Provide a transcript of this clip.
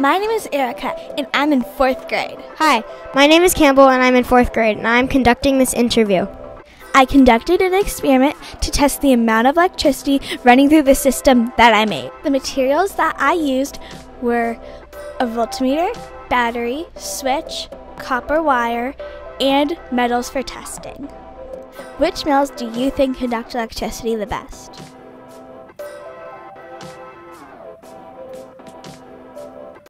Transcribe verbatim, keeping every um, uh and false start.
My name is Erica, and I'm in fourth grade. Hi, my name is Campbell, and I'm in fourth grade, and I'm conducting this interview. I conducted an experiment to test the amount of electricity running through the system that I made. The materials that I used were a voltmeter, battery, switch, copper wire, and metals for testing. Which metals do you think conduct electricity the best?